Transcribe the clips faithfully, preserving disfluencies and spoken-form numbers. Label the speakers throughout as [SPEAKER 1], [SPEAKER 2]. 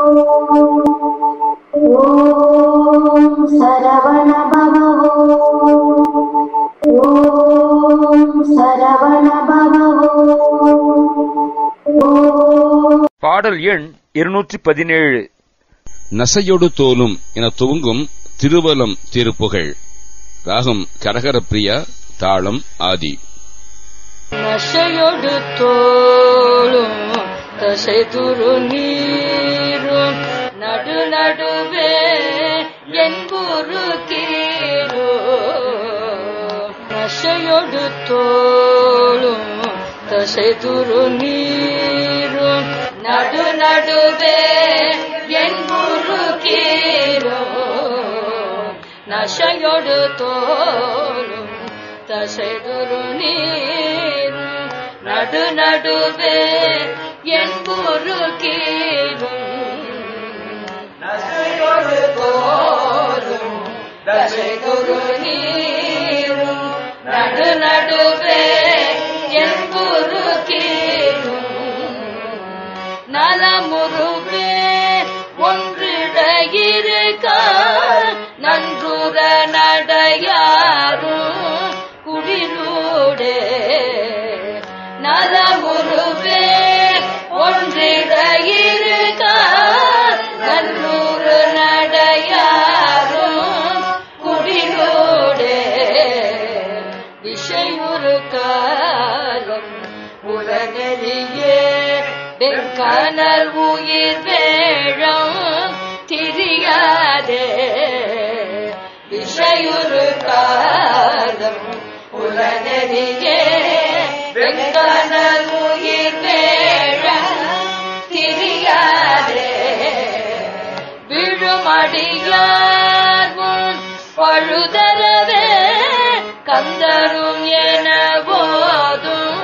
[SPEAKER 1] ஓம் சரவண பவ ஓம் சரவண பவ.
[SPEAKER 2] பாடல் எண் இருநூற்றி பதினேழு.
[SPEAKER 3] நசையொடு தோலும் என துவங்கும் திருவலம் திருப்புகழ். ராகம் கரகரப்பிரியா, தாளம் ஆதி.
[SPEAKER 4] நசையொடு தோலும் தசை துரு நீரும் நடு நடுவே என்புரு கீரோ. நசையொடு தோலும் தசை துரு நீரும் நடு நடுவே என்புரு கீரோ. நசையொடு தோலும் தசை துரு நீரும் நடு நடுவே என்புரு கீரும். நசையொடு தோலும் தசை துரு நீரும் நடு நடுவே என்புரு கீரும். நலமுருவே ஒன்றிடையிருக்க நன்றுற நடையாரும் குடிலூடே. நலமுருவே ஒன்றிடையிருக்க நன்றுற நடையாரும் குடிலூடே. விஷயுறு காலம் உலகெரியே வெங்கனல் உயிர் வேழம் திரியாதே. விஷயுறு காலம் உலகெரியே வெங்கனல் உயிர் வேழம் திரியாதே. விழுமடியார் முன் பழுதரவே கந்தரும் என போதும்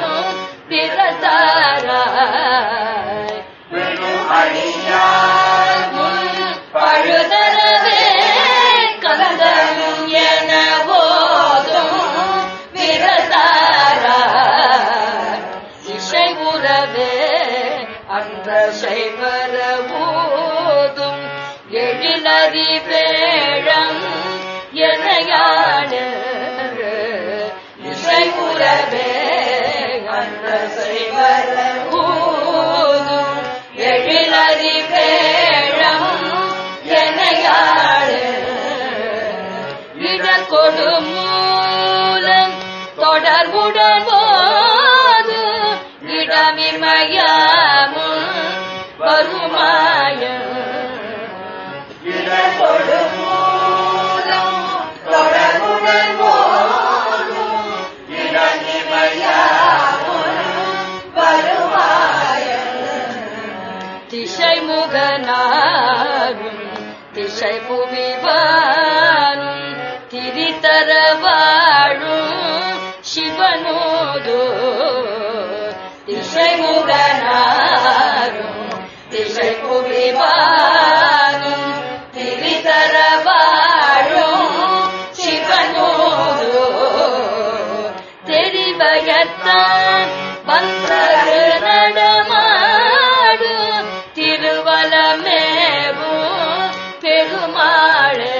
[SPEAKER 4] பிறத்தாராய். விழுமடியார் முன் பழுதரவே கந்தரும் என போதும் பிறத்தாராய். இசை உறவே அன்ற செய்வர ஊதும் எழிலறி வேழம் எனையான. இசை உறவே அன்ற செய்வர ஊதும் எழிலறி வேழம் எனையான. இடக்கொடு மூலம் தொடர்புடன் போது இடமிமயமும் வருமாய. இடக்கொடு மூலம் தொடர்புடன் போது இடமிமயமும் வருமாய. திசை முகனாரும் திசை புவிவாரும் திரிதர வாழும் சிவனோதோ. திசை முகனாரும் திசை புவிவாரும் திரிதர வாழும் சிவனோதோ. தெரிவயத்தான் வந்தரு நடமாடு திருவலமேவும் பெருமாளே.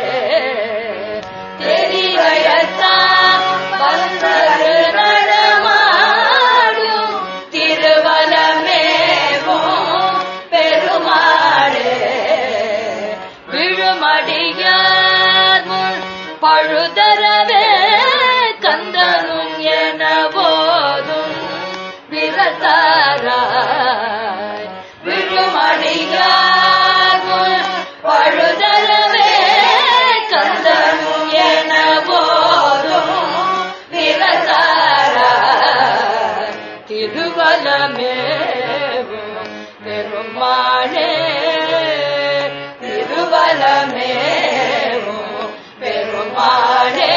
[SPEAKER 4] தெரிவயத்தான் வந்தரு நடமாடு திருவலமேவும் பெருமாளே. விழுமடியார் முன் பழுதரவே கந்தனும் என போதும் பிறத்தாராய். விழுமடியார் முன் பழுதரவே கந்தனும் என போதும் பிறத்தாராய். திருவலமேவும் பெருமாளே. திருவலமேவும் பெருமாளே.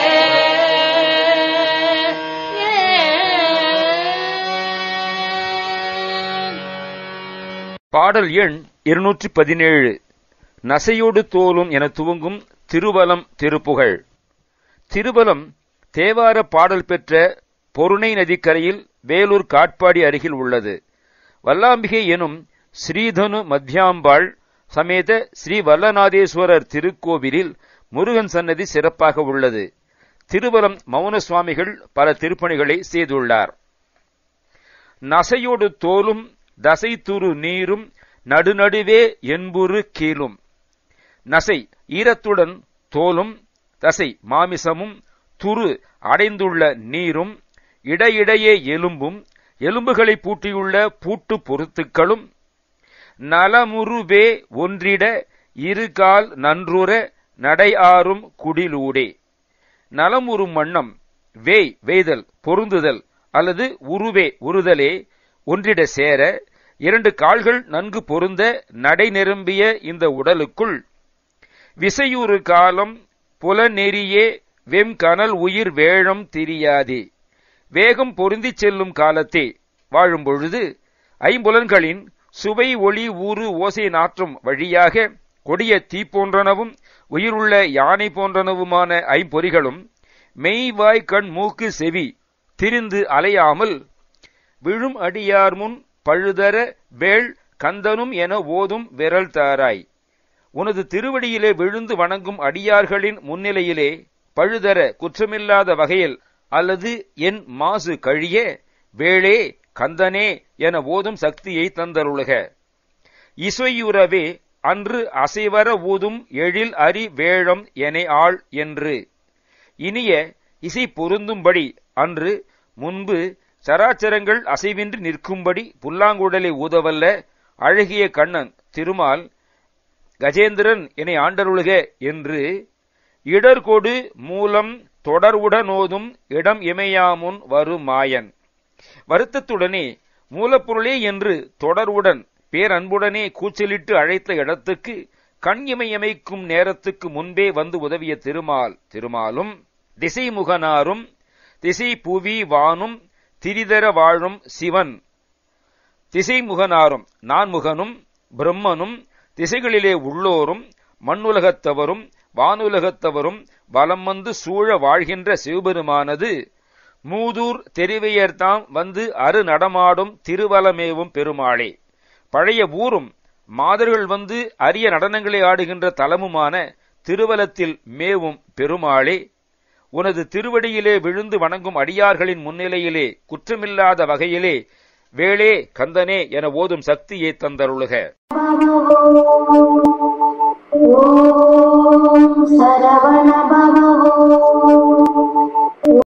[SPEAKER 2] பாடல் எண் இருநூற்றி பதினேழு. நசையோடு தோலும் என துவங்கும் திருவலம் திருப்புகழ். திருவலம் தேவார பாடல் பெற்ற பொருணை நதிக்கரையில் வேலூர் காட்பாடி அருகில் உள்ளது. வல்லாம்பிகை எனும் ஸ்ரீதனு மத்யாம்பாள் சமேத ஸ்ரீ வல்லநாதேஸ்வரர் திருக்கோவிலில் முருகன் சன்னதி சிறப்பாக உள்ளது. திருவலம் மௌன சுவாமிகள் பல திருப்பணிகளை செய்துள்ளார். நசையோடு தோலும் தசை துரு நீரும் நடுநடுவே என்புரு கீழும். நசை ஈரத்துடன் தோலும், தசை மாமிசமும், துரு அடைந்துள்ள நீரும், இடையிடையே எலும்பும், எலும்புகளை பூட்டியுள்ள பூட்டு பொருத்துக்களும், நலமுருவே ஒன்றிட இருகால் நன்றுற நடை ஆறும் குடிலூடே. நலமுறும் வண்ணம் வேய் வேய்தல் பொருந்துதல் அல்லது உருவே உறுதலே ஒன்றிட சேர இரண்டு கால்கள் நன்கு பொருந்த நடை நிரம்பிய இந்த உடலுக்குள் விசையுறு காலம் புலநெறியே வெம் கனல் உயிர் வேழம் திரியாதே. வேகம் பொருந்திச் செல்லும் காலத்தே வாழும் பொழுது ஐம்புலன்களின் சுவை ஒளி ஊறு ஓசை நாற்றம் வழியாக கொடிய தீ போன்றனவும் உயிருள்ள யானை போன்றனவுமான ஐம்பொறிகளும் மெய்வாய் கண் மூக்கு செவி திரிந்து அலையாமல் விழும் அடியார் முன் பழுதர வேள் கந்தனும் என ஓதும் விரல் தாராய். உனது திருவடியிலே விழுந்து வணங்கும் அடியார்களின் முன்னிலையிலே பழுதர குற்றமில்லாத வகையில் அல்லது என் மாசு கழிய வேளே கந்தனே என ஓதும் சக்தியை தந்தருளுக. இசையுறவே அன்று அசைவர ஊதும் எழில் அறி வேழம் என ஆள் என்று. இனிய இசை பொருந்தும்படி அன்று முன்பு சராச்சரங்கள் அசைவின்றி நிற்கும்படி புல்லாங்குழலை ஊதவல்ல அழகிய கண்ணன் திருமால் கஜேந்திரன் என ஆண்டருளுக என்று இடர்கொடு மூலம் தொடர்வுடனோதும் இடம் இமையாமுன் வரு மாயன். வருத்தத்துடனே மூலப்பொருளே என்று தொடர்வுடன் பேரன்புடனே கூச்சலிட்டு அழைத்த இடத்துக்கு கண் இமையமைக்கும் நேரத்துக்கு முன்பே வந்து உதவிய திருமால் திருமாலும் திசைமுகனாரும் திசை புவி வானும் திரிதர வாழும் சிவன் திசைமுகனாரும் நான்முகனும் பிரம்மனும் திசைகளிலே உள்ளோரும் மண்ணுலகத்தவரும் வானுலகத்தவரும் வலம் வந்து சூழ வாழ்கின்ற சிவபெருமானது மூதூர் தெரிவையர்தாம் வந்து அரு நடமாடும் திருவலமேவும் பெருமாளே. பழைய ஊரும் மாதர்கள் வந்து அரிய நடனங்களை ஆடுகின்ற தலமுமான திருவலத்தில் மேவும் பெருமாளே, உனது திருவடியிலே விழுந்து வணங்கும் அடியார்களின் முன்னிலையிலே குற்றமில்லாத வகையிலே வேளே கந்தனே என ஓதும் சக்தியை தந்தருளுக.
[SPEAKER 1] ஓம் சரவண பவ.